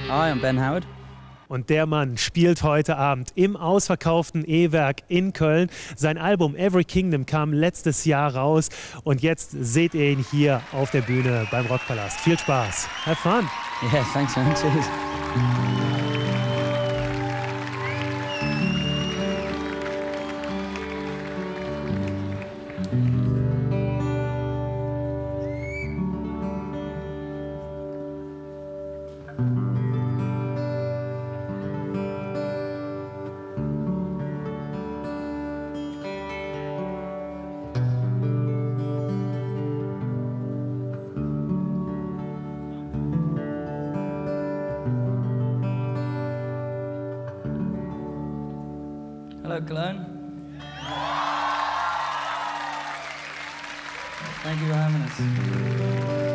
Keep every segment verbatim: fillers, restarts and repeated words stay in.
Hi, I'm Ben Howard. Und der Mann spielt heute Abend im ausverkauften E-Werk in Köln. Sein Album Every Kingdom kam letztes Jahr raus und jetzt seht ihr ihn hier auf der Bühne beim Rockpalast. Viel Spaß. Have fun. Yeah, thanks man. Cheers. Hello, Cologne. Thank you for having us.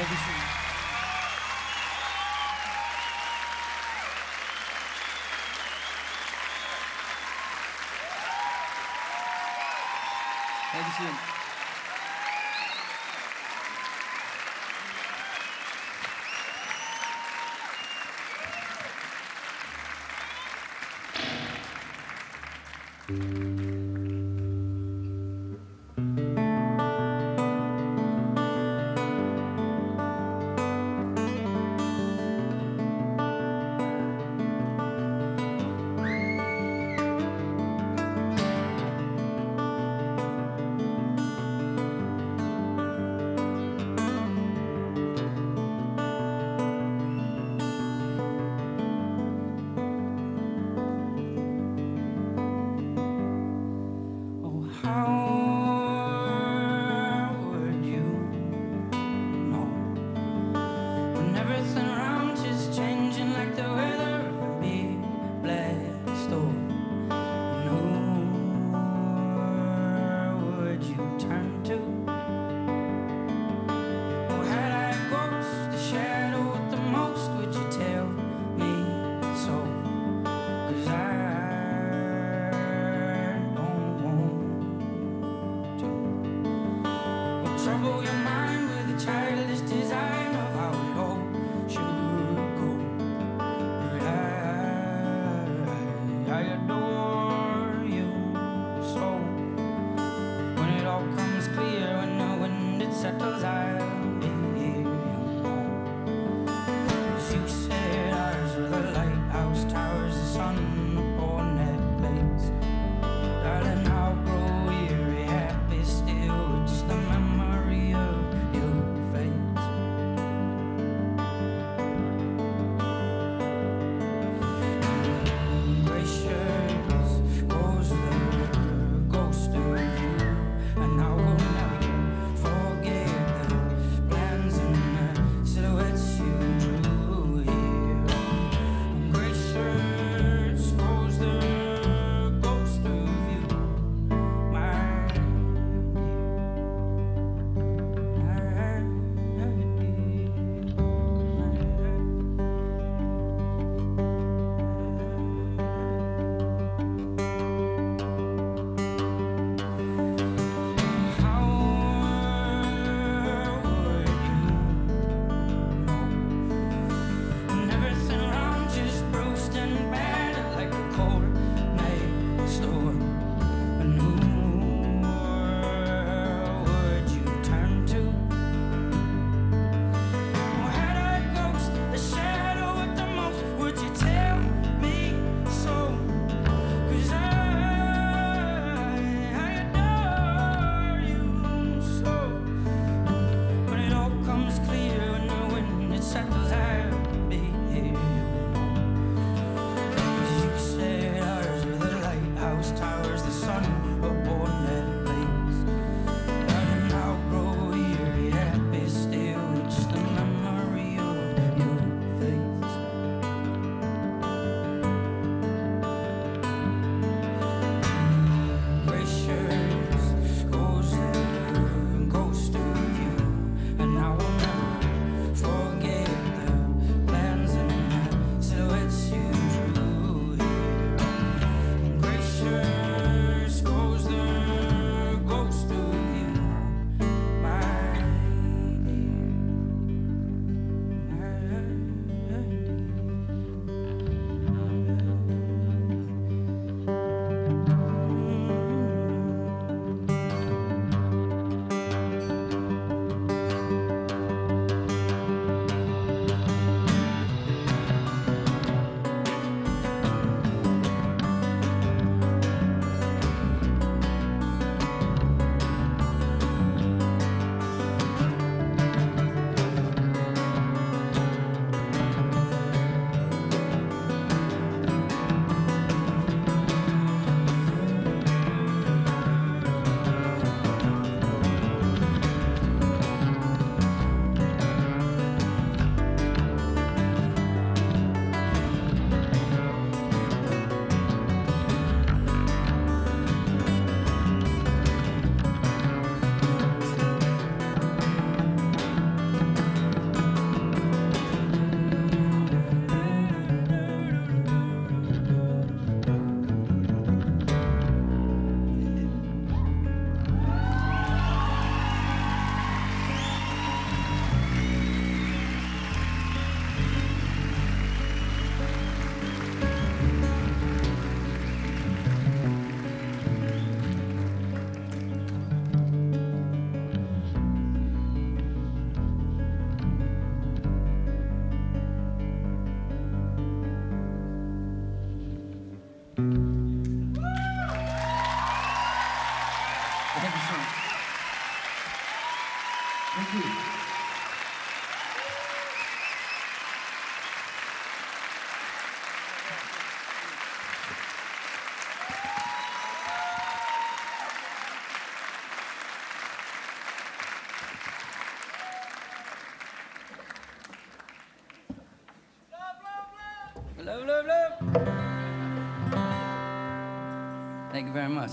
Dankeschön. Dankeschön. Thank you so much. Thank you. Love, love, love. Thank you very much.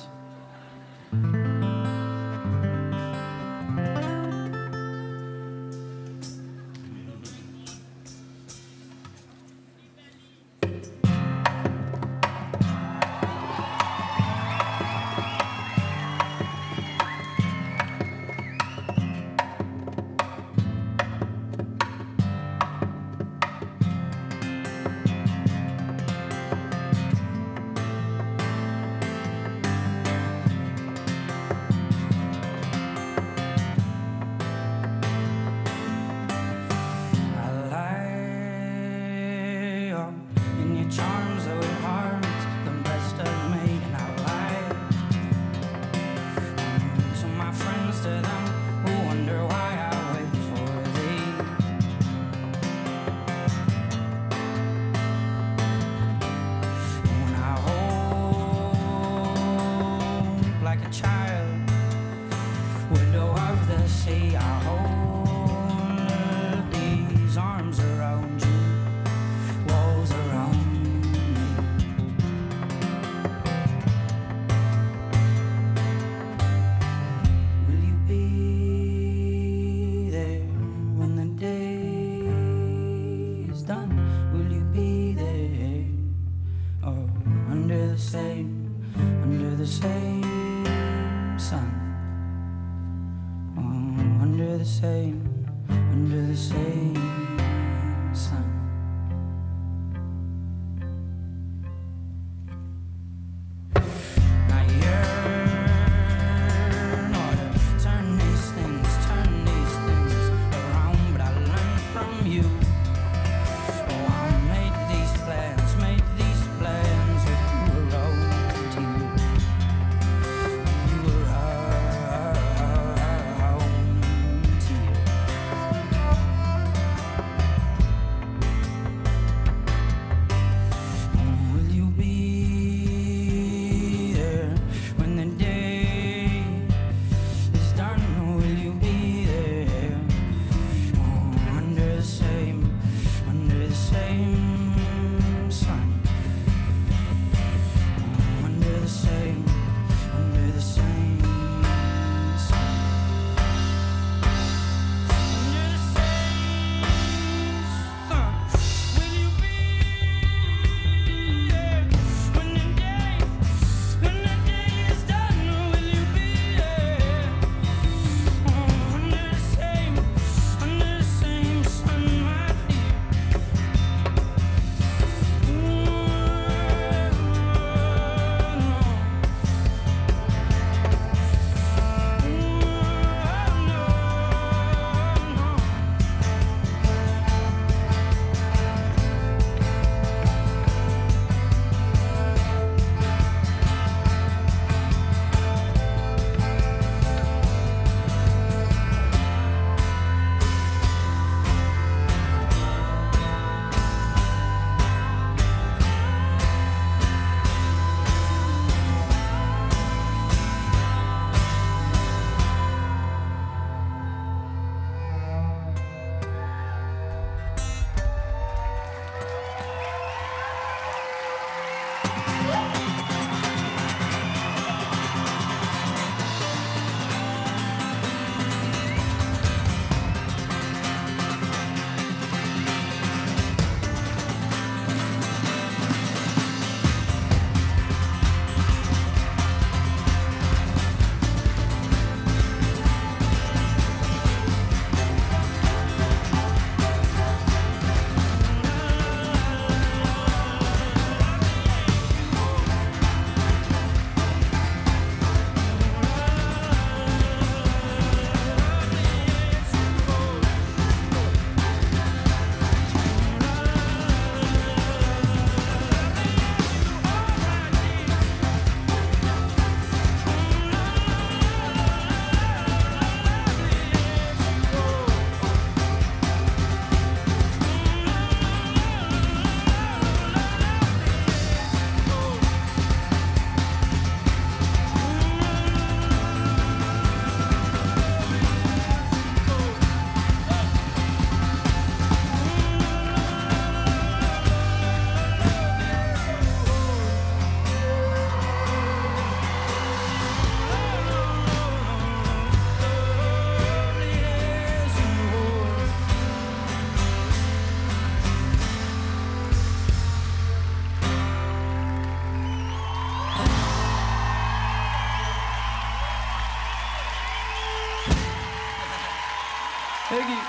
Thank you.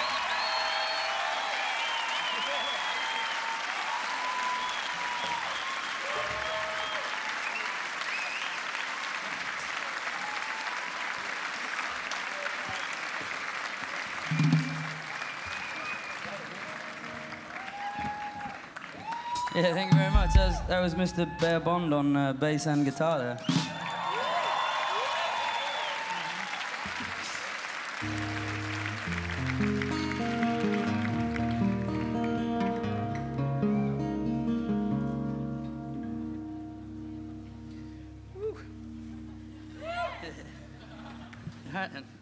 Yeah, thank you very much. That was, that was Mister Bear Bond on uh, bass and guitar there. Woo. Right then.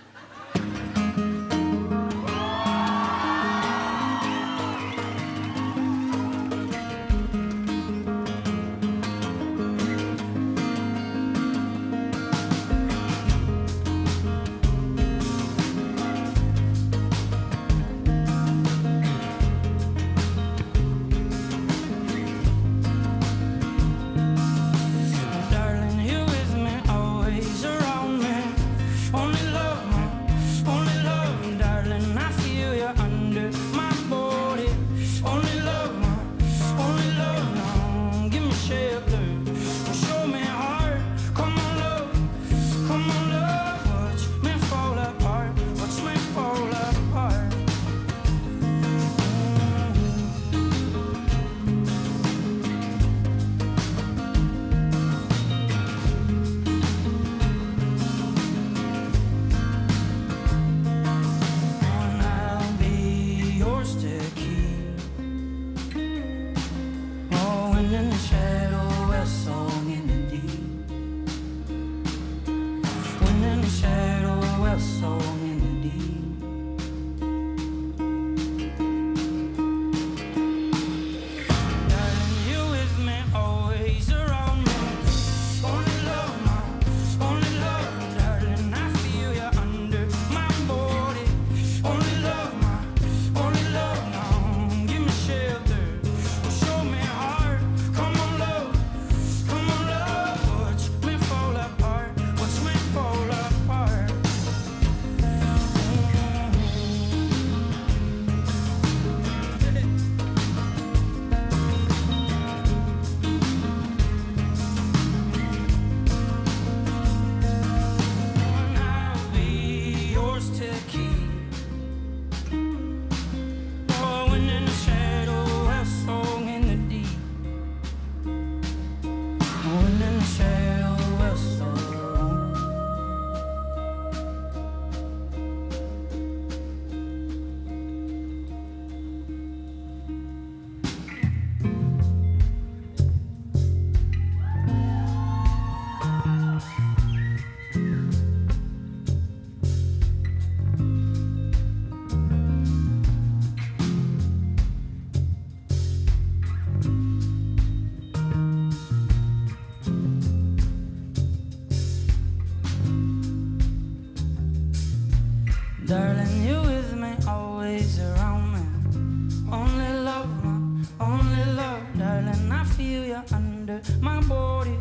Darling, you with me, always around me. Only love, my only love. Darling, I feel you under my body.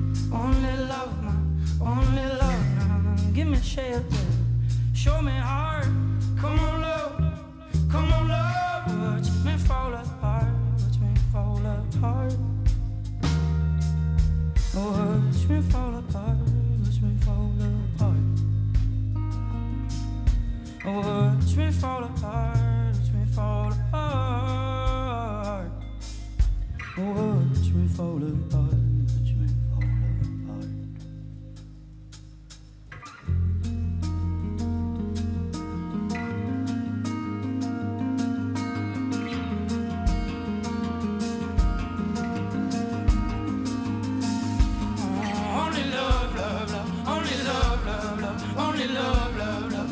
Only love, my only love. Now, give me shelter, show me heart. Come on, love, come on, love. Watch me fall apart, watch me fall apart. Watch me fall apart, watch me fall apart. Watch me fall apart, watch me fall apart. Watch me fall apart, watch me fall apart. Oh, only love, love, love, only love, love, love, only love, love, love.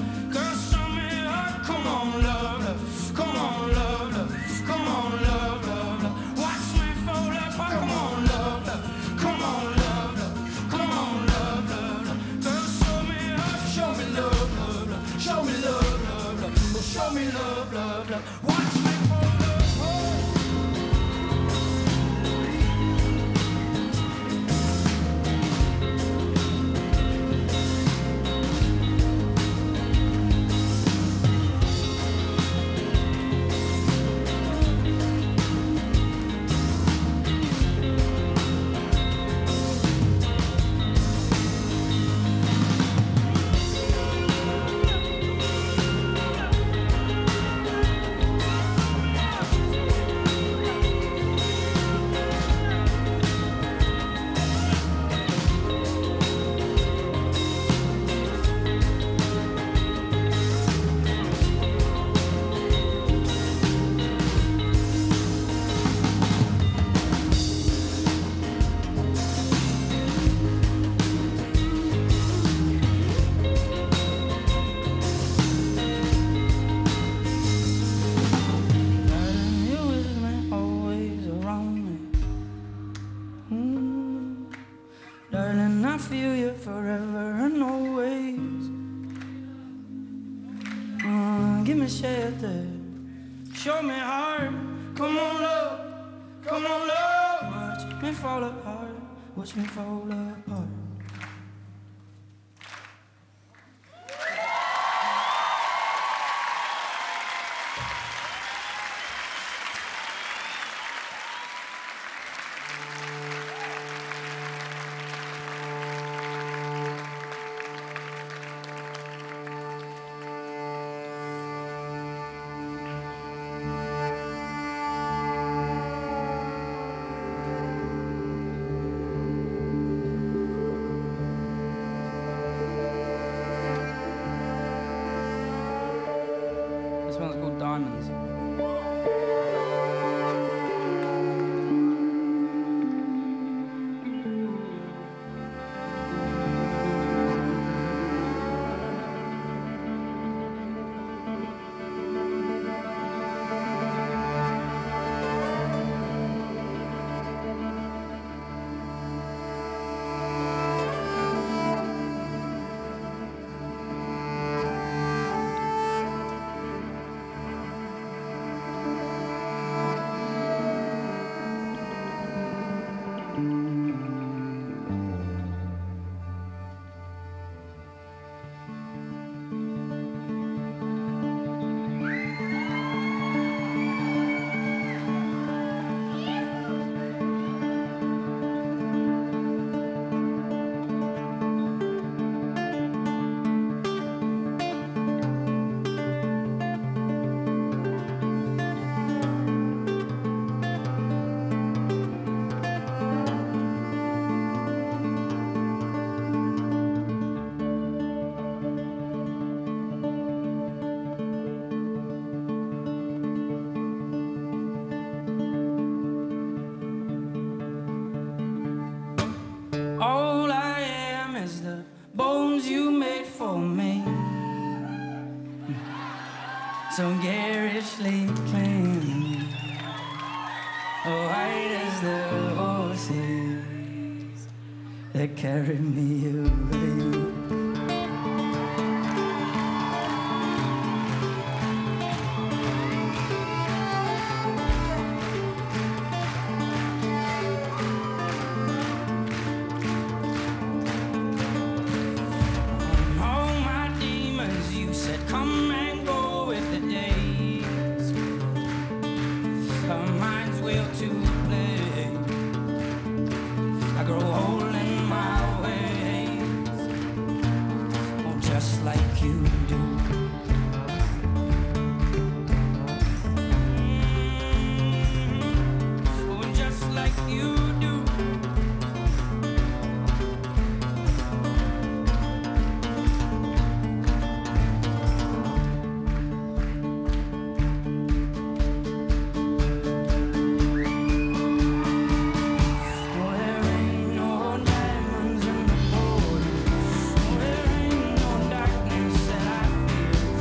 Show me love, love, love. Watch me fall apart. on, give me shelter. Show me heart. Come on, love. Come on, love. Watch me fall apart. Watch me fall apart. This one's called Diamonds. All I am is the bones you made for me, so garishly clean, white as the horses that carry me away. Come and go with the days. Our minds will to play. I grow old in my ways, oh, just like you do. Mm-hmm. Oh, just like you do. There ain't no darkness that I feel.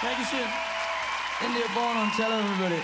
Dankeschön. India Born on Cello, everybody.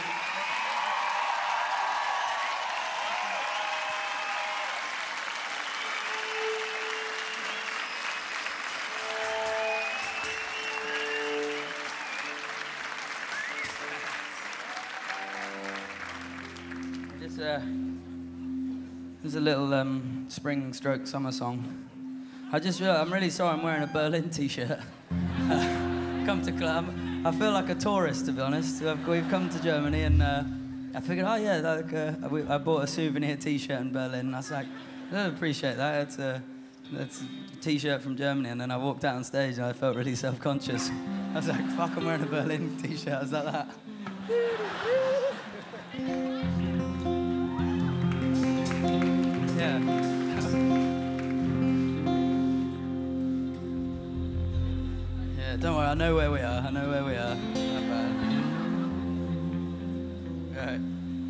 Just uh, there's a little um, spring stroke summer song. I just realized, I'm really sorry I'm wearing a Berlin t-shirt. Come to club. I feel like a tourist, to be honest. We've, we've come to Germany and uh, I figured, oh yeah, like, uh, we, I bought a souvenir t-shirt in Berlin. And I was like, I don't appreciate that. It's a, it's a t-shirt from Germany. And then I walked out on stage and I felt really self-conscious. I was like, fuck, I'm wearing a Berlin t-shirt. I was like that. Yeah. Don't worry, I know where we are. I know where we are. Not bad. All right.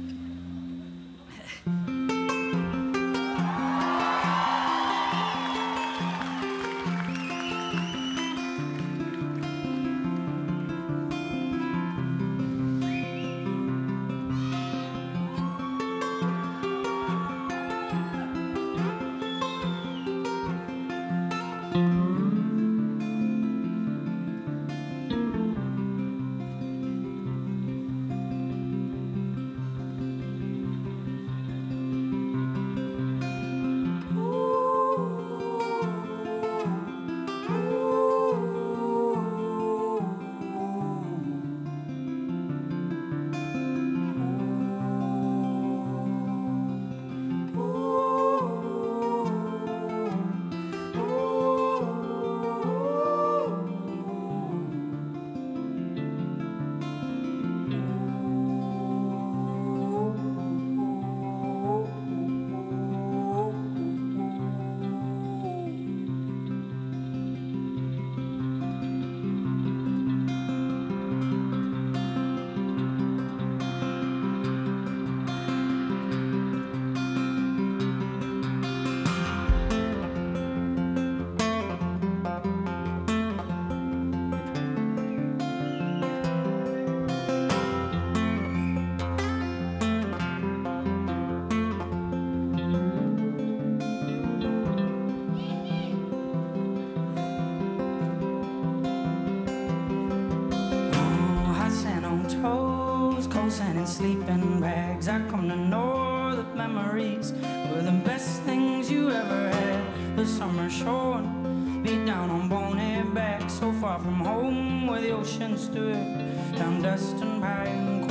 And sleeping bags, I come to know that memories were the best things you ever had. The summer showing, beat down on bony back, so far from home where the ocean stood, down dust and pine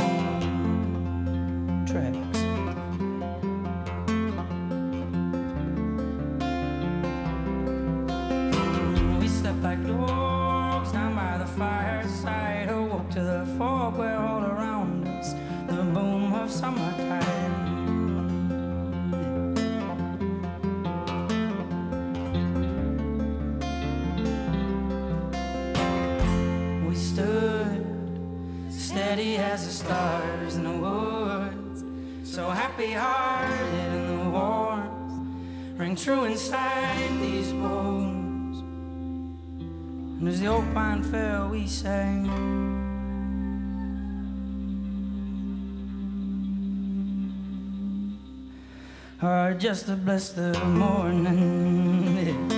cone tracks. We slept like dogs down by the fireside, awoke to the fog where all around us the boom of summertime. We stood steady as the stars in the woods, so happy-hearted in the warmth, ring true inside these bones. And as the oak pine fell, we sang. Or just to bless the morning. Yeah.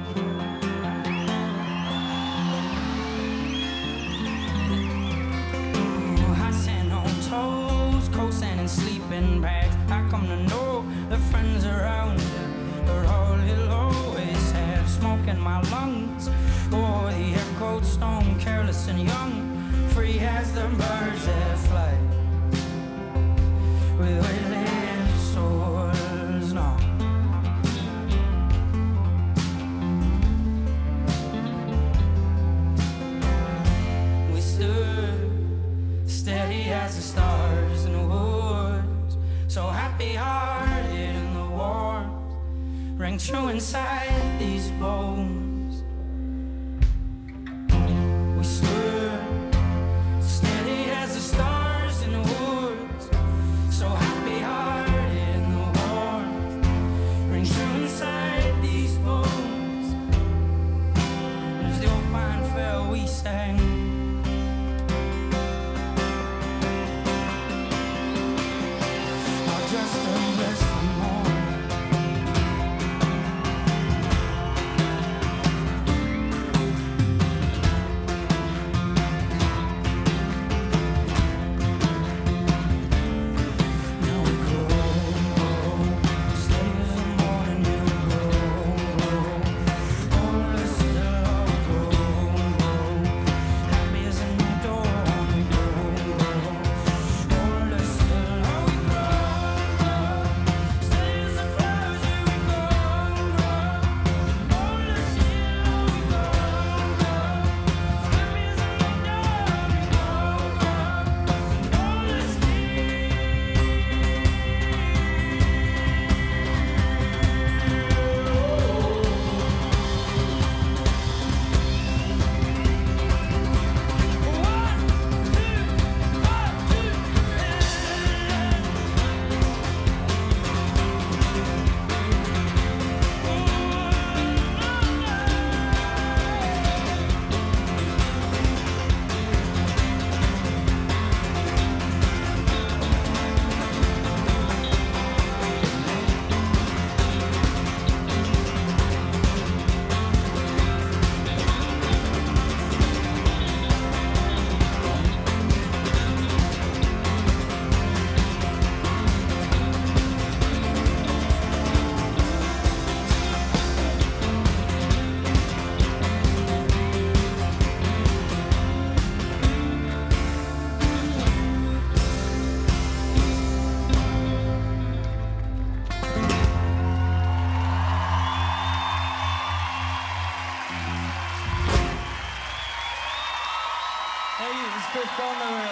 Oh, hot sand on toes, cold sand and sleeping bags. I come to know the friends around you are all you'll always have. Smoke in my lungs, oh, the air cold stone, careless and young, free as the birds that fly with weightless soul. We stood steady as the stars in the woods, so happy-hearted in the warmth, rang true inside these bones. We stood steady as the stars in the woods, so happy-hearted in the warmth, ring true inside these bones. As the old pine fell, we sang. is Chris Bonner.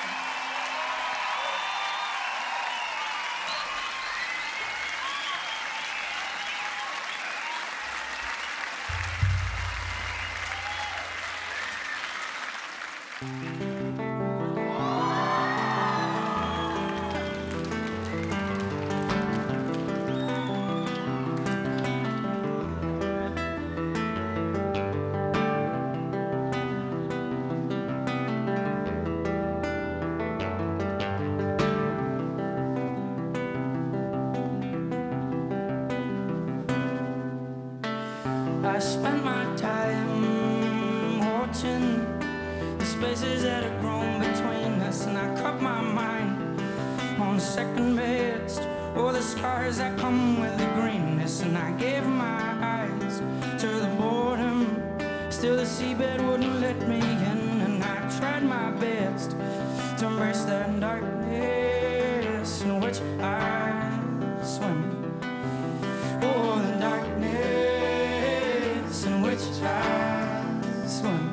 I spent my time watching the spaces that have grown between us, and I cut my mind on second best, or the scars that come with the greenness, and I gave my eyes to the boredom. Still the seabed wouldn't let me in, and I tried my best to embrace that darkness in which I swim. Oh, the darkness in which I swim.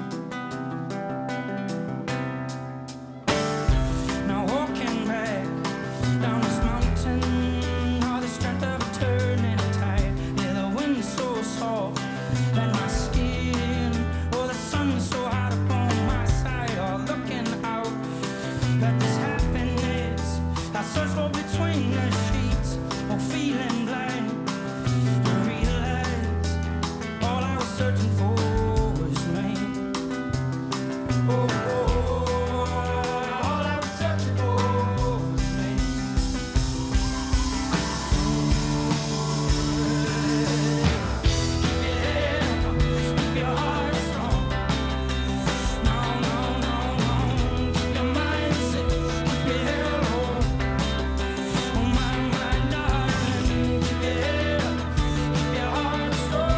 Now walking back down this mountain, all the strength of a turning tide. Yeah, the wind's so soft and my skin, oh, the sun's so hot upon my side. Oh, looking out at this happiness I search for between the sheets, oh, feeling blind. Searching for his name. Oh, oh, oh, all I was searching for his name. Yeah, keep your heart strong. No, no, no, no. Keep your mind set, keep your head low. Oh, my, my darling, keep your head up, keep your heart strong.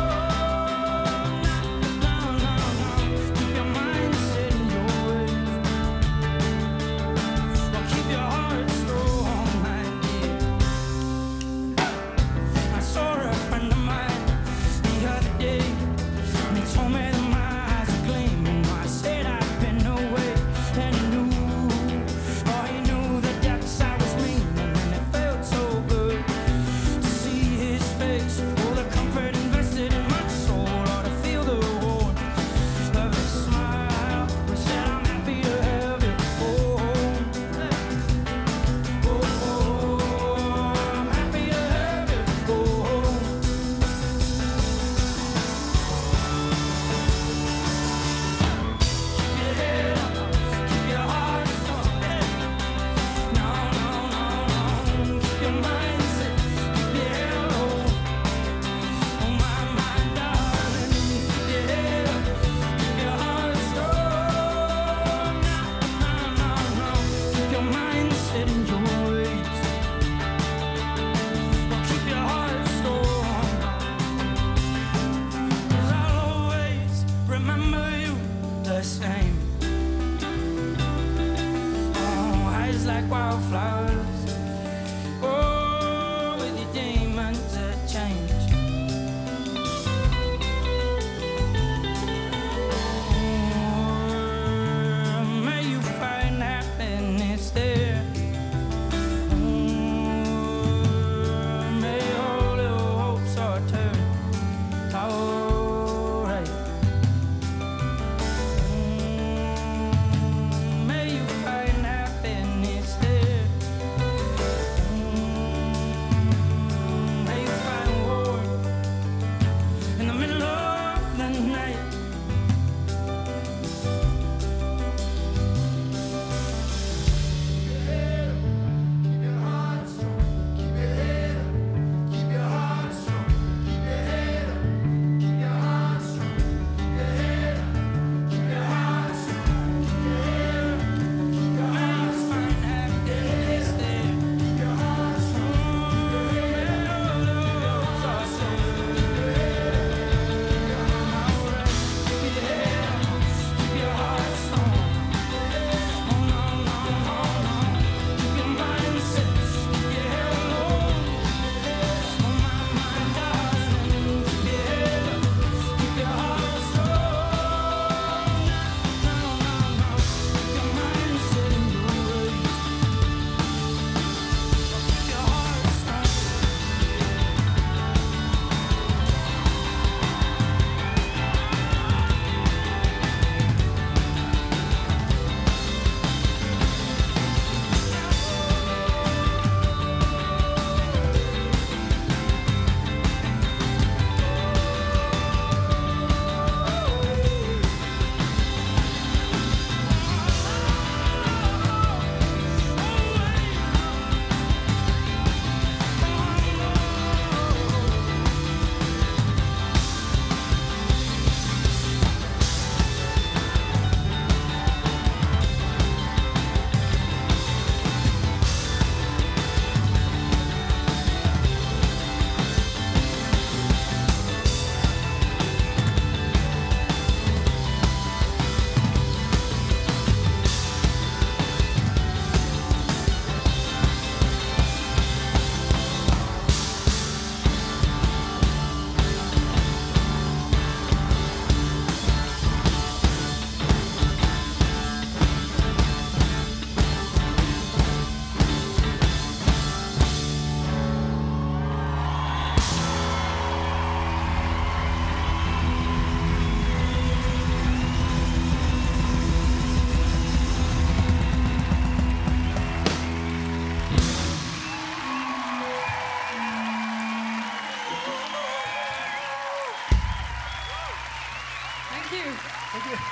Thank you. Thank you.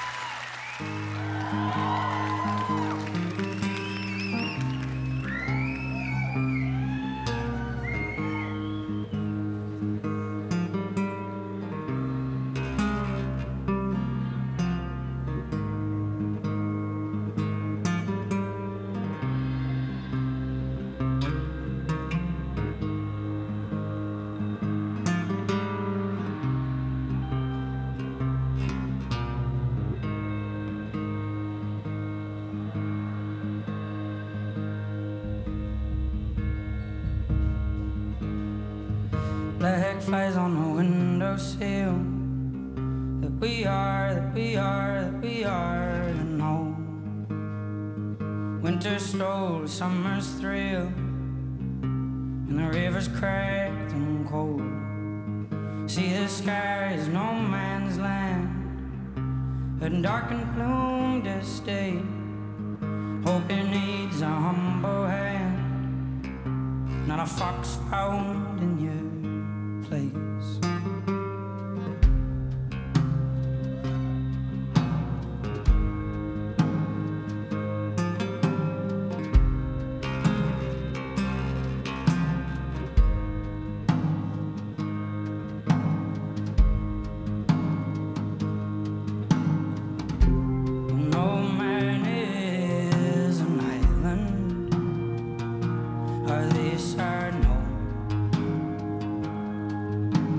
Black flies on the windowsill. That we are, that we are, that we are to know. Winter stole, summer's thrill, and the river's cracked and cold. See, the sky is no man's land, a dark and plumed estate. Hope it needs a humble hand, not a fox found in your place. No man is an island, or this I know.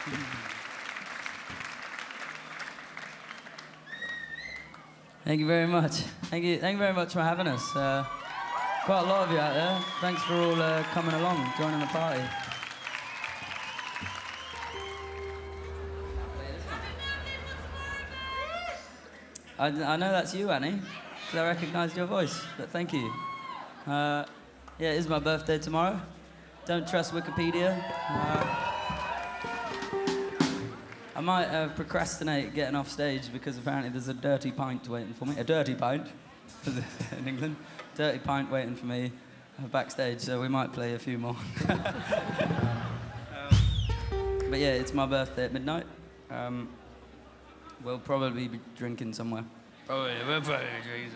Thank you very much. Thank you. Thank you very much for having us. Uh, quite a lot of you out there. Thanks for all uh, coming along, joining the party. I, I know that's you, Annie, because I recognised your voice. But thank you. Uh, yeah, it is my birthday tomorrow. Don't trust Wikipedia. Uh, I might uh, procrastinate getting off stage because apparently there's a dirty pint waiting for me. A dirty pint in England. Dirty pint waiting for me uh, backstage, so we might play a few more. um, but yeah, it's my birthday at midnight. Um, we'll probably be drinking somewhere. Probably, we'll probably be drinking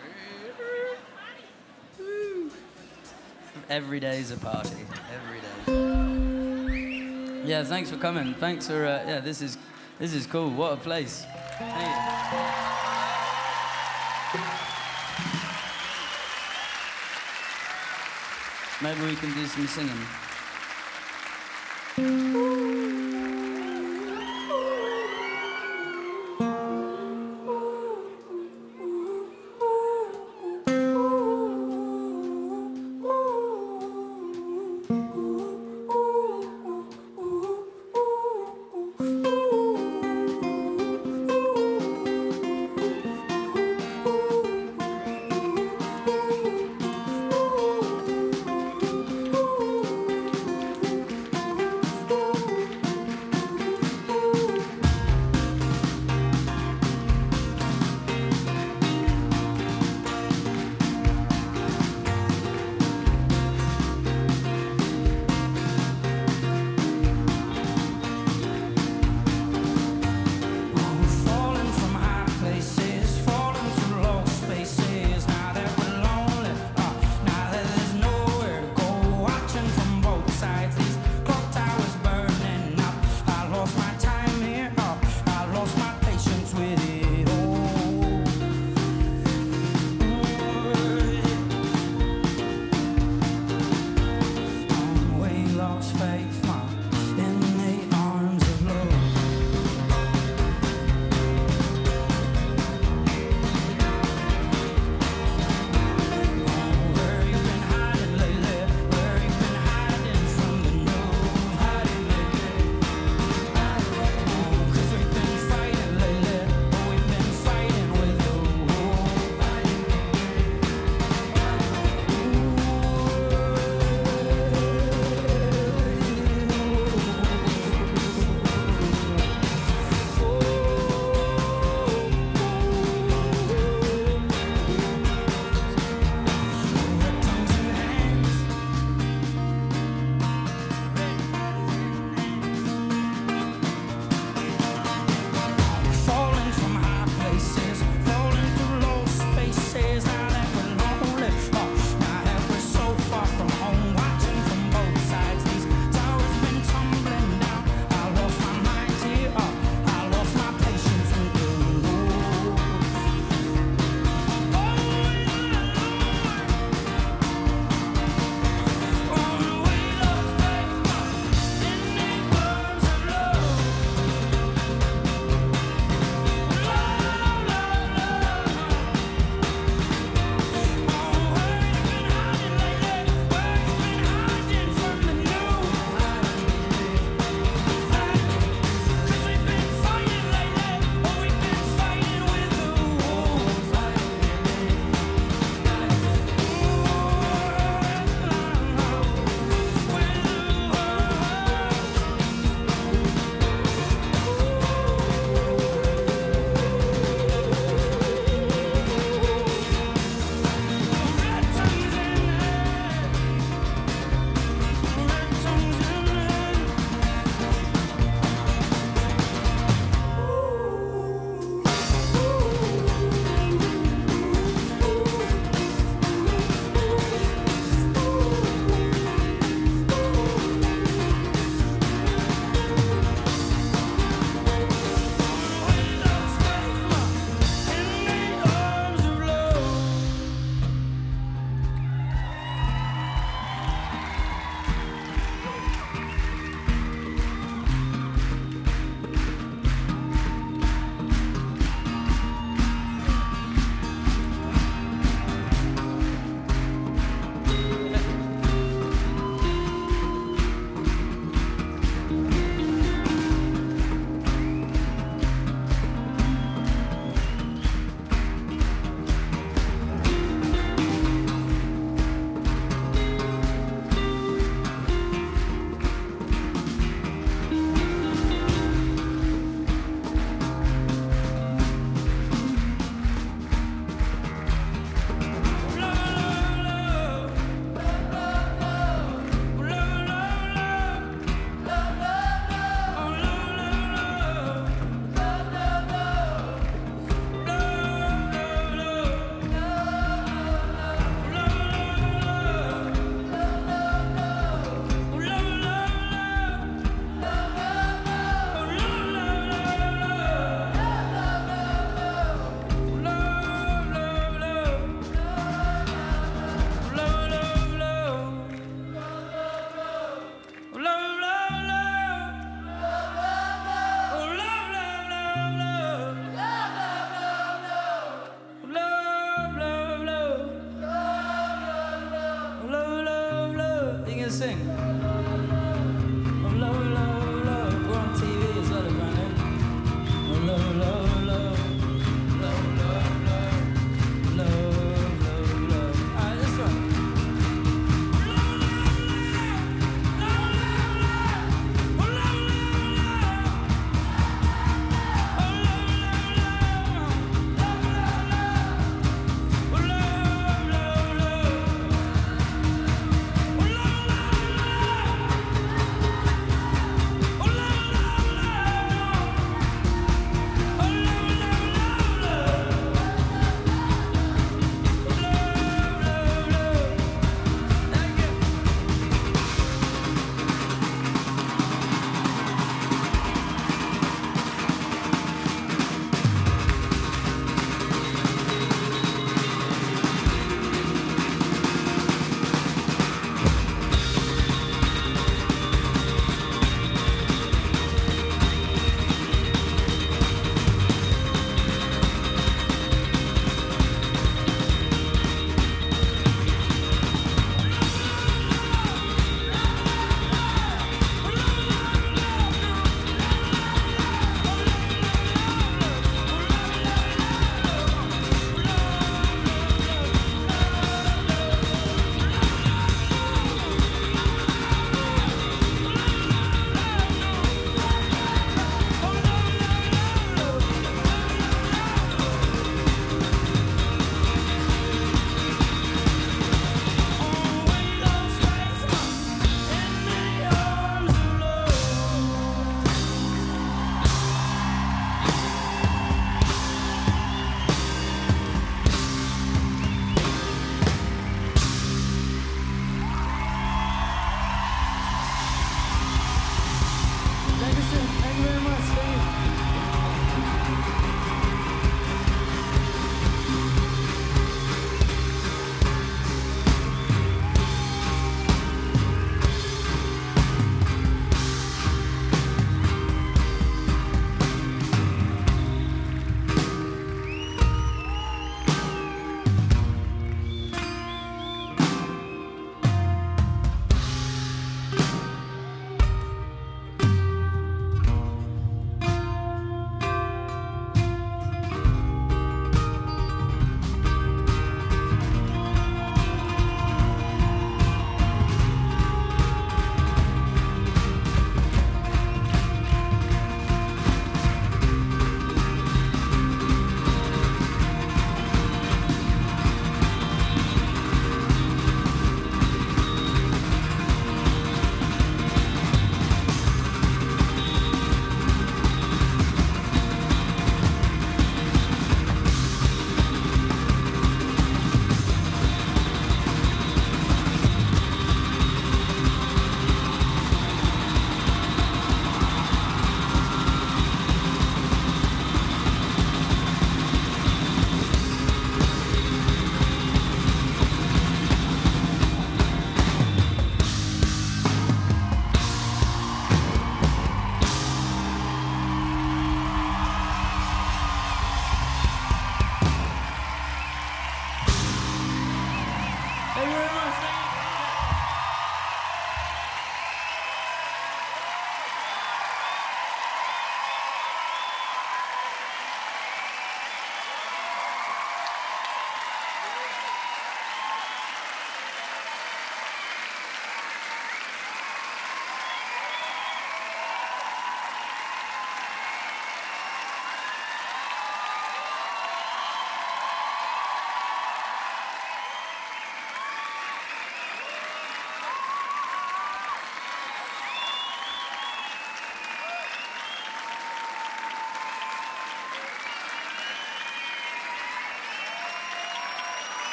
somewhere. Every day's a party. Every day. Yeah, thanks for coming. Thanks for uh, yeah. This is this is cool. What a place. Thank you. Maybe we can do some singing. sing. Oh, love, love, love. We're on T V as well, apparently. Oh, love, love, love. Love, love, love. Love, love, love. All right, this one.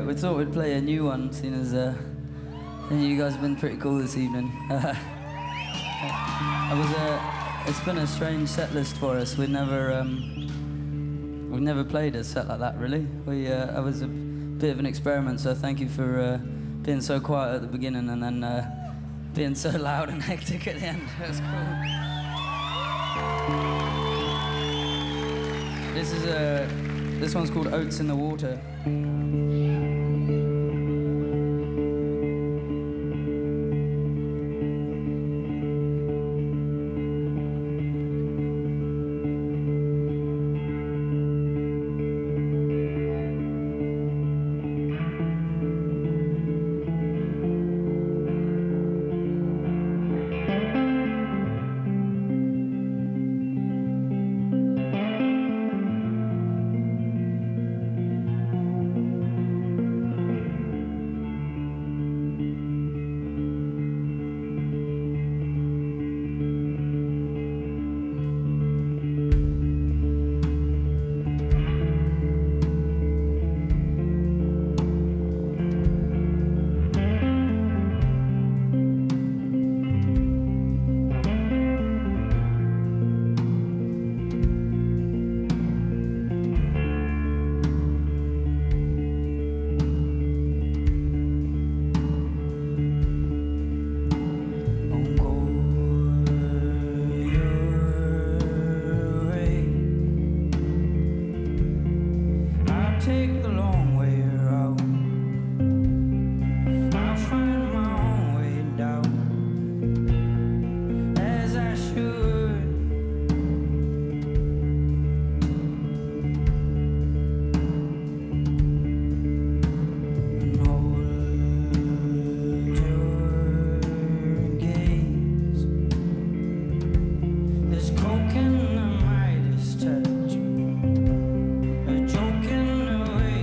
we thought we'd play a new one, seeing as uh, you guys have been pretty cool this evening. I was, uh, it's been a strange set list for us. We never, um, we never played a set like that, really. We, uh, I was a bit of an experiment, so thank you for uh, being so quiet at the beginning and then uh, being so loud and hectic at the end. It was cool. This is a, this one's called Oats in the Water. A joke in the way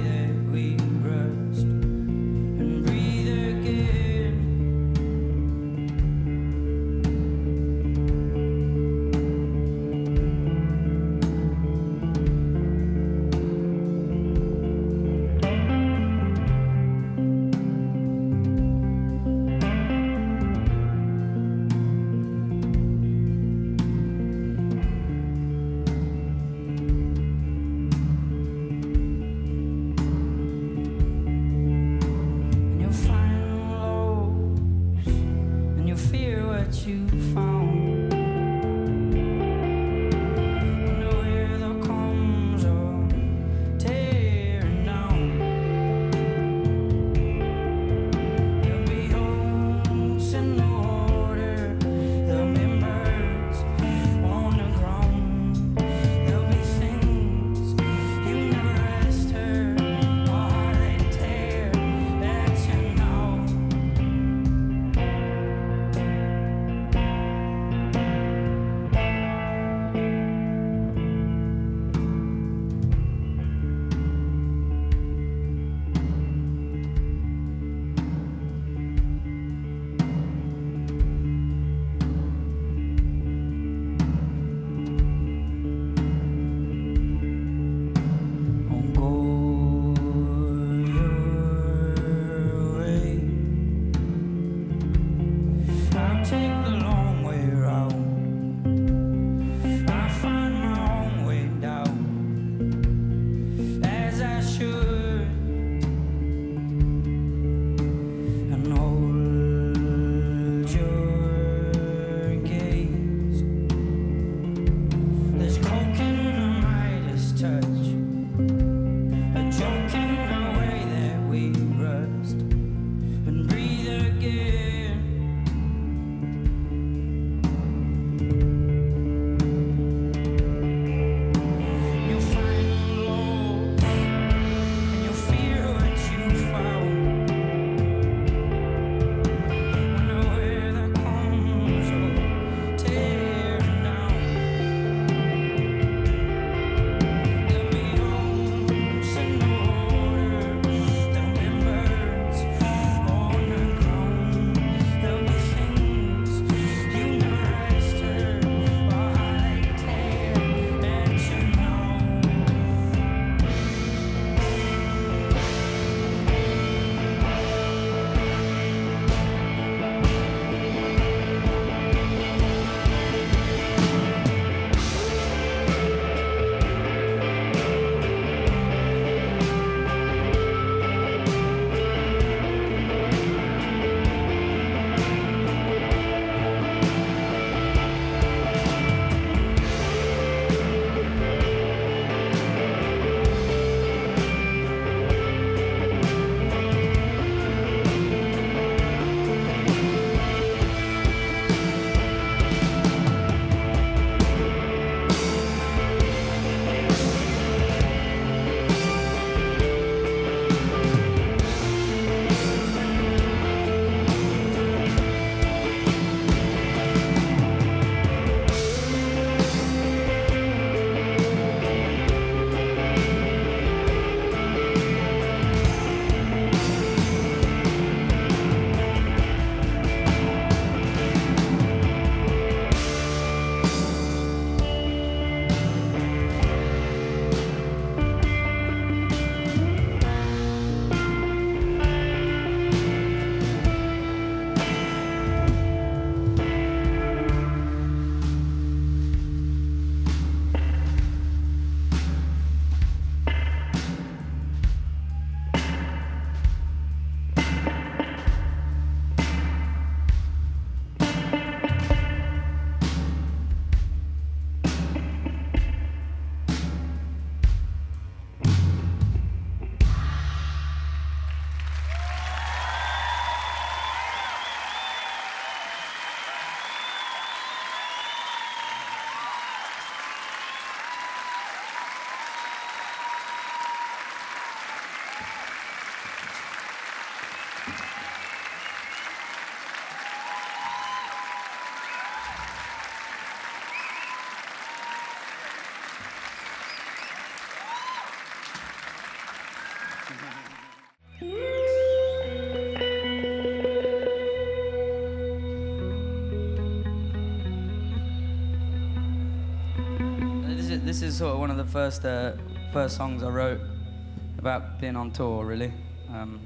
this is sort of one of the first uh, first songs I wrote about being on tour, really. Um,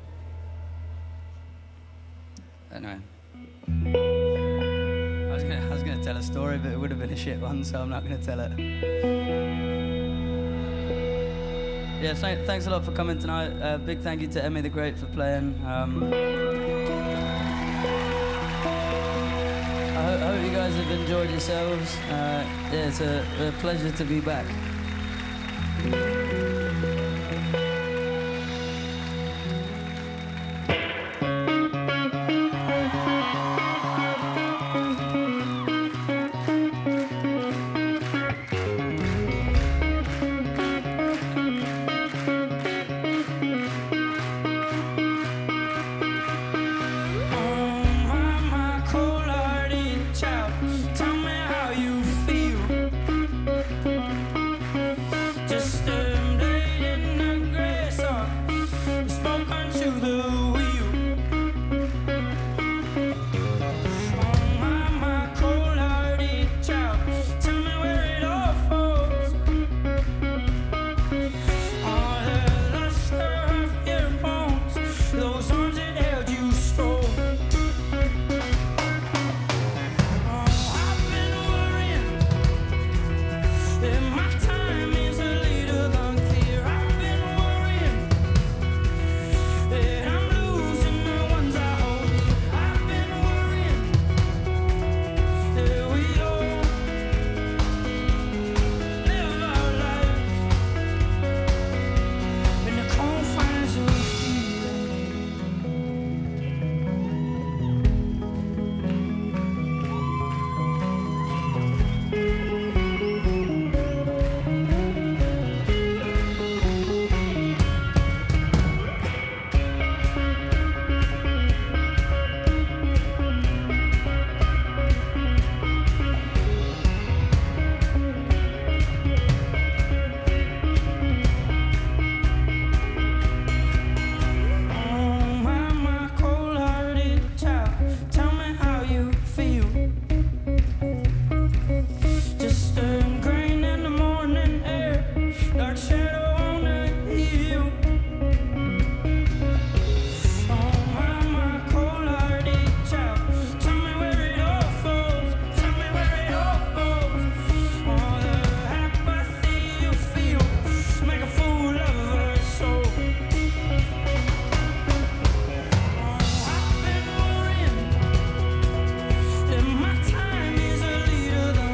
anyway, I was gonna I was gonna tell a story, but it would have been a shit one, so I'm not gonna tell it. Yeah, th thanks a lot for coming tonight. Uh, big thank you to Emmy the Great for playing. Um, I, ho I hope you guys have enjoyed yourselves. Uh, yeah, it's a, a pleasure to be back.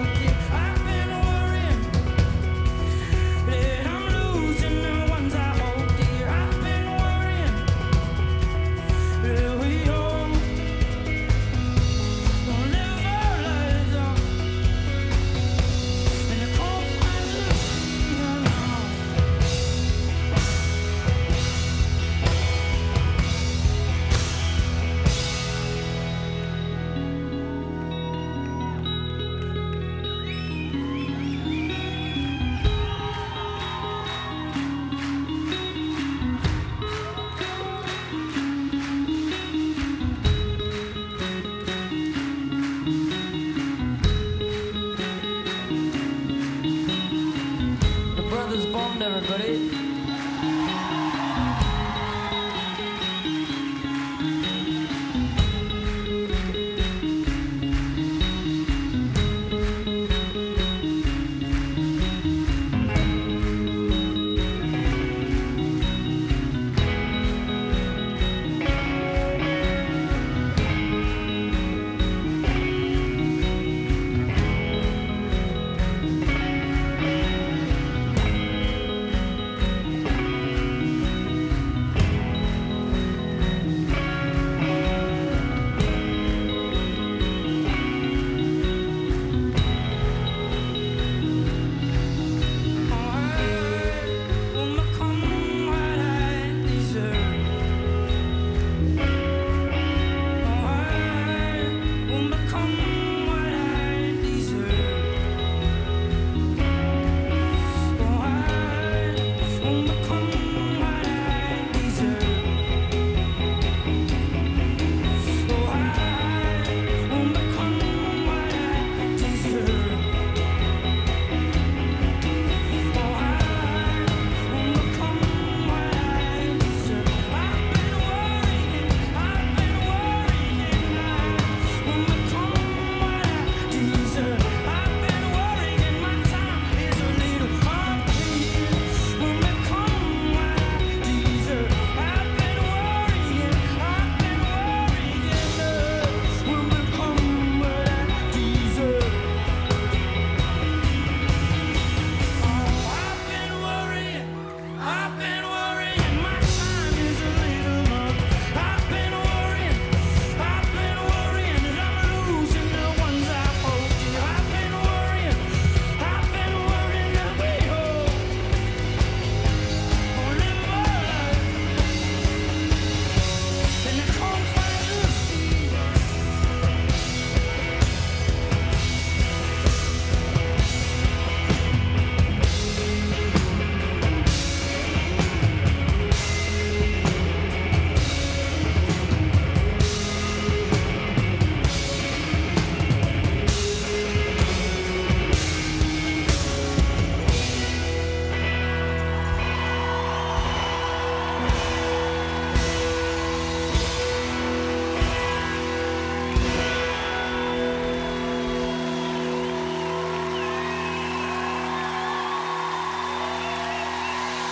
I've been worrying that I'm losing the ones I hold.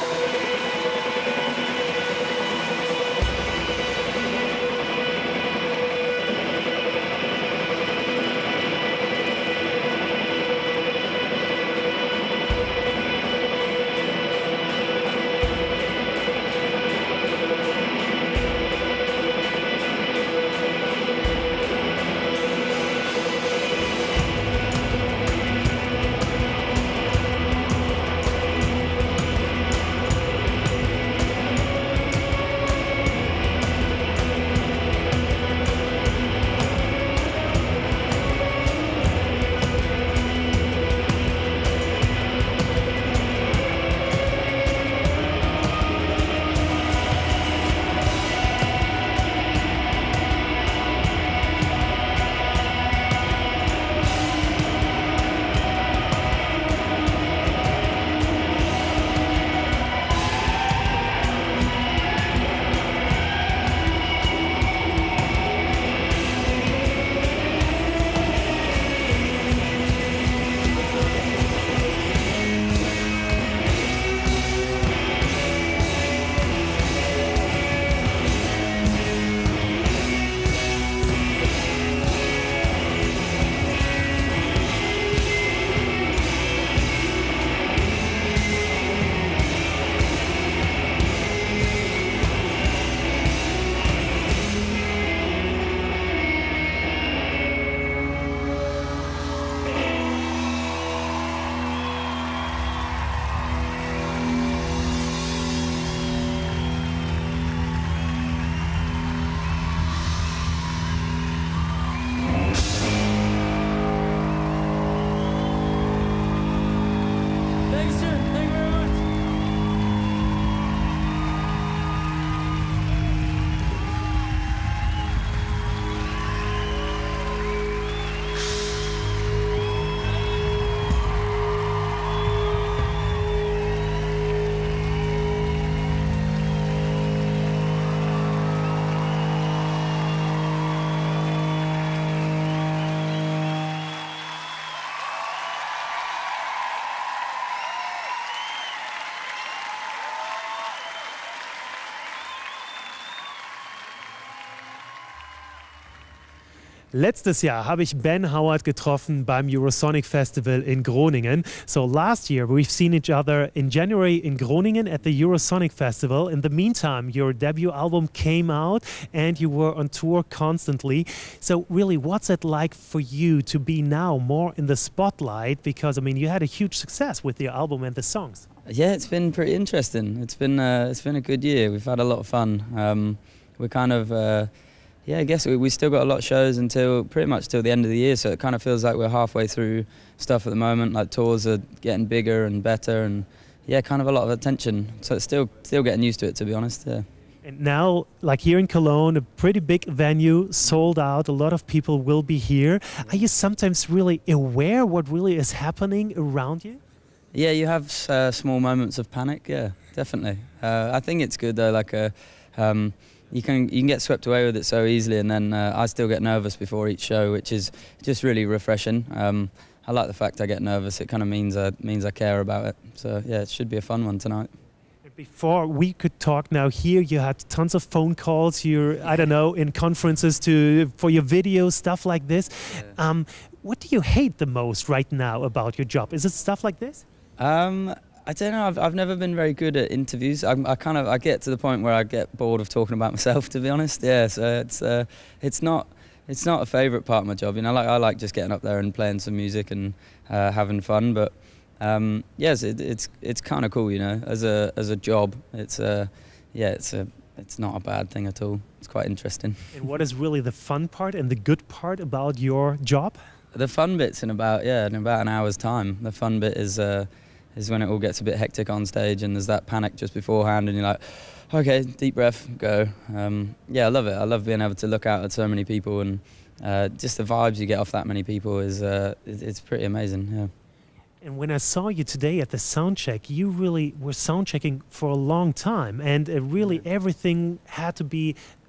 Letztes Jahr habe ich Ben Howard getroffen beim Eurosonic Festival in Groningen. So last year we've seen each other in January in Groningen at the Eurosonic Festival. In the meantime, your debut album came out and you were on tour constantly. So really, what's it like for you to be now more in the spotlight? Because I mean, you had a huge success with your album and the songs. Yeah, it's been pretty interesting. It's been uh, it's been a good year. We've had a lot of fun. Um, we're kind of uh, yeah, I guess we we still got a lot of shows until pretty much till the end of the year. So it kind of feels like we're halfway through stuff at the moment. Like tours are getting bigger and better, and yeah, kind of a lot of attention. So it's still still getting used to it, to be honest. Yeah. And now, like here in Cologne, a pretty big venue, sold out. A lot of people will be here. Are you sometimes really aware what really is happening around you? Yeah, you have uh, small moments of panic. Yeah, definitely. Uh, I think it's good though. Like, uh, um, you can you can get swept away with it so easily, and then uh, I still get nervous before each show, which is just really refreshing. Um, I like the fact I get nervous. It kind of means I means I care about it. So yeah, it should be a fun one tonight. Before we could talk now, here you had tons of phone calls. You're, I don't know, in conferences to for your videos, stuff like this. Yeah. Um, what do you hate the most right now about your job? Is it stuff like this? Um, I don't know. I've I've never been very good at interviews. I, I kind of I get to the point where I get bored of talking about myself, to be honest. Yeah, so it's uh, it's not it's not a favourite part of my job. You know, like I like just getting up there and playing some music and uh, having fun, but. Um, yes, it, it's it's kind of cool, you know. As a as a job, it's a yeah, it's a it's not a bad thing at all. It's quite interesting. And what is really the fun part and the good part about your job? The fun bit's in about yeah, in about an hour's time. The fun bit is uh, is when it all gets a bit hectic on stage and there's that panic just beforehand, and you're like, okay, deep breath, go. Um, yeah, I love it. I love being able to look out at so many people, and uh, just the vibes you get off that many people is uh, it, it's pretty amazing. Yeah. And when I saw you today at the sound check, you really were sound checking for a long time, and uh, really everything had to be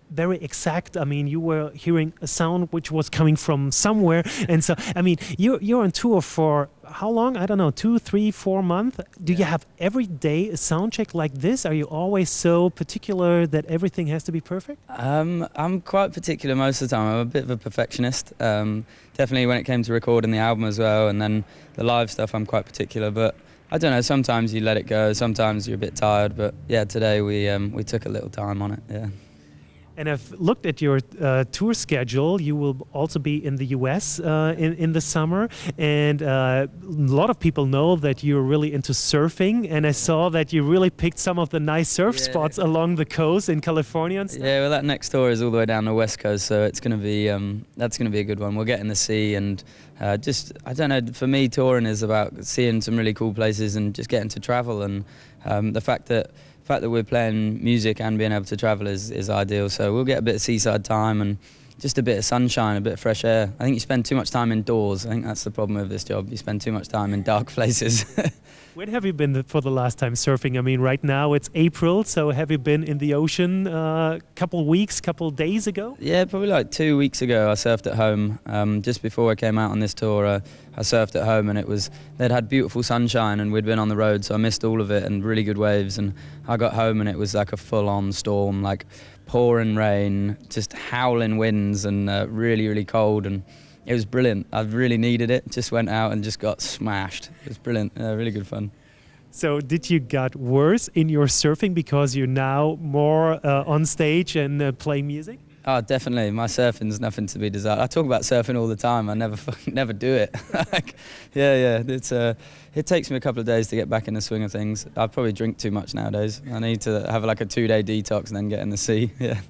very exact. I mean, you were hearing a sound which was coming from somewhere, and so I mean, you're you're on tour for how long? I don't know, two, three, four months. Do you have every day a sound check like this? Are you always so particular that everything has to be perfect? Um, I'm quite particular most of the time. I'm a bit of a perfectionist. Um, definitely when it came to recording the album as well, and then the live stuff, I'm quite particular. But I don't know. Sometimes you let it go. Sometimes you're a bit tired. But yeah, today we um, we took a little time on it. Yeah. And I've looked at your uh, tour schedule. You will also be in the U S uh, in, in the summer. And uh, a lot of people know that you're really into surfing. And I saw that you really picked some of the nice surf yeah. spots along the coast in California and stuff. Yeah, well, that next tour is all the way down the west coast, so it's going to be um, that's going to be a good one. We'll get in the sea and uh, just, I don't know, for me touring is about seeing some really cool places and just getting to travel. And um, the fact that The fact that we're playing music and being able to travel is, is ideal, so we'll get a bit of seaside time and just a bit of sunshine, a bit of fresh air. I think you spend too much time indoors. I think that's the problem with this job. You spend too much time in dark places. When have you been for the last time surfing? I mean, right now it's April, so have you been in the ocean a uh, couple weeks, couple days ago? Yeah, probably like two weeks ago I surfed at home. Um, just before I came out on this tour, uh, I surfed at home, and it was, they'd had beautiful sunshine and we'd been on the road, so I missed all of it, and really good waves. And I got home and it was like a full-on storm, like pouring rain, just howling winds, and uh, really, really cold. And it was brilliant. I really needed it. Just went out and just got smashed. It was brilliant. Uh, really good fun. So did you get worse in your surfing because you're now more uh, on stage and uh, playing music? Oh, definitely. My surfing's nothing to be desired. I talk about surfing all the time. I never, never do it. like, yeah, yeah. It's uh, it takes me a couple of days to get back in the swing of things. I probably drink too much nowadays. I need to have like a two-day detox and then get in the sea. Yeah.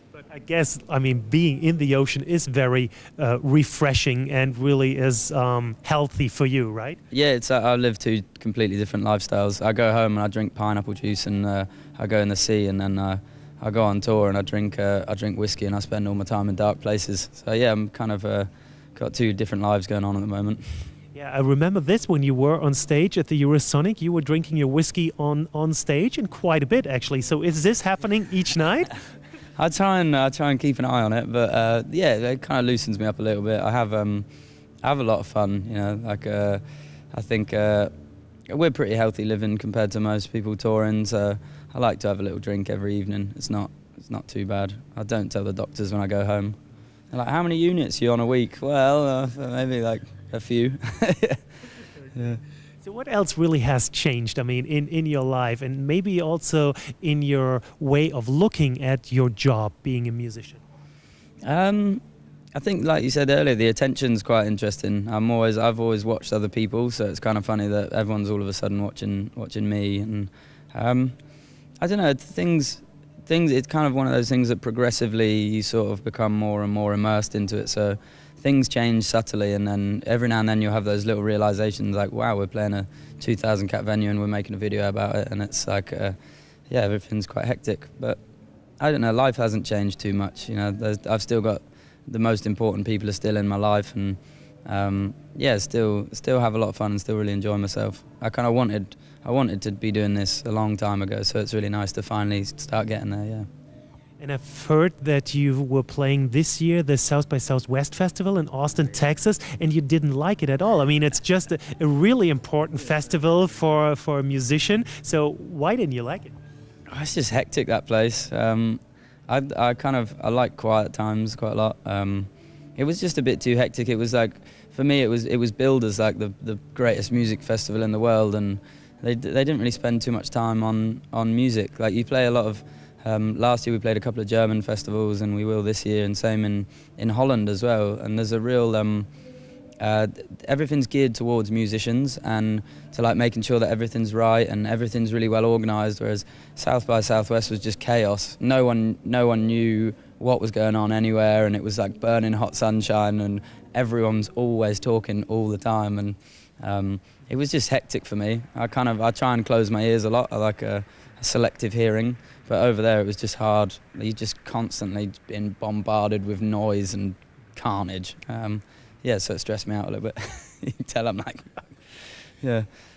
I guess, I mean, being in the ocean is very uh, refreshing and really is um, healthy for you, right? Yeah, it's, uh, I live two completely different lifestyles. I go home and I drink pineapple juice, and uh, I go in the sea, and then uh, I go on tour and I drink uh, I drink whiskey, and I spend all my time in dark places. So yeah, I'm kind of uh, got two different lives going on at the moment. Yeah, I remember this when you were on stage at the Eurosonic. You were drinking your whiskey on, on stage, and quite a bit actually. So is this happening each night? I try and I try and keep an eye on it, but uh, yeah, it kind of loosens me up a little bit. I have um, I have a lot of fun, you know. Like uh, I think uh, we're pretty healthy living compared to most people touring. So I like to have a little drink every evening. It's not it's not too bad. I don't tell the doctors when I go home. They're like, how many units are you on a week? Well, uh, maybe like a few. yeah. So what else really has changed, I mean, in, in your life, and maybe also in your way of looking at your job being a musician? Um, I think, like you said earlier, the attention's quite interesting. I'm always, I've always watched other people, so it's kind of funny that everyone's all of a sudden watching watching me. And um, I don't know, things, things. It's kind of one of those things that progressively you sort of become more and more immersed into it. So things change subtly, and then every now and then you'll have those little realizations like, wow, we're playing a two thousand cap venue and we're making a video about it, and it's like, uh, yeah, everything's quite hectic. But I don't know, life hasn't changed too much. You know, There's, I've still got the most important people are still in my life, and um, yeah, still, still have a lot of fun and still really enjoy myself. I kind of wanted, I wanted to be doing this a long time ago, so it's really nice to finally start getting there. Yeah. And I've heard that you were playing this year the South by Southwest Festival in Austin, Texas, and you didn't like it at all. I mean, it's just a, a really important festival for, for a musician. So why didn't you like it? Oh, it's just hectic, that place. Um, I, I kind of, I like quiet times quite a lot. Um, it was just a bit too hectic. It was like, for me, it was it was billed as like the, the greatest music festival in the world, and they they didn't really spend too much time on, on music. Like, you play a lot of, Um, last year we played a couple of German festivals, and we will this year, and same in, in Holland as well. And there's a real, um, uh, everything's geared towards musicians and to like making sure that everything's right and everything's really well organised. Whereas South by Southwest was just chaos. No one, no one knew what was going on anywhere, and it was like burning hot sunshine, and everyone's always talking all the time, and um, it was just hectic for me. I kind of, I try and close my ears a lot. I like a, a selective hearing. But over there, it was just hard. You just constantly been bombarded with noise and carnage. Um, yeah, so it stressed me out a little bit. You can tell I'm like, yeah.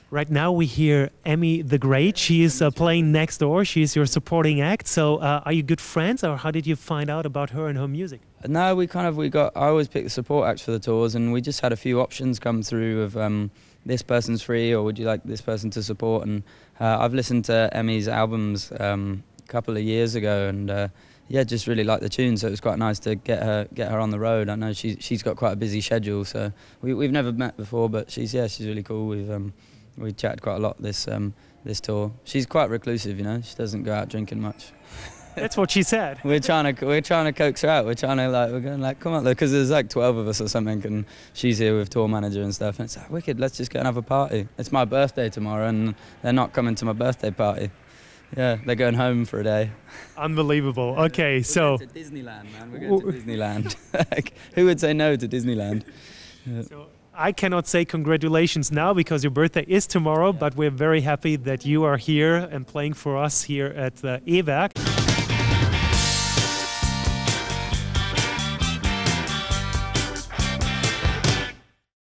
Right now we hear Emmy the Great. She is uh, playing next door. She's your supporting act. So uh, are you good friends, or how did you find out about her and her music? No, we kind of, we got, I always pick the support acts for the tours, and we just had a few options come through of um, this person's free, or would you like this person to support? And uh, I've listened to Emmy's albums um, a couple of years ago, and uh, yeah, just really liked the tune, so it was quite nice to get her get her on the road. I know she's she's got quite a busy schedule, so we, we've never met before, but she's yeah she's really cool. We've um, we chatted quite a lot this um, this tour. She's quite reclusive, you know. She doesn't go out drinking much. That's what she said. We're trying to we're trying to coax her out. We're trying to like we're going like come on, because there's like twelve of us or something, and she's here with tour manager and stuff. And it's like wicked. Let's just go and have a party. It's my birthday tomorrow, and they're not coming to my birthday party. Yeah, they're going home for a day. Unbelievable. Okay, we're so going to Disneyland, man. We're going to Disneyland. Like, who would say no to Disneyland? Yeah. So I cannot say congratulations now because your birthday is tomorrow, yeah. But we're very happy that you are here and playing for us here at the E-Werk.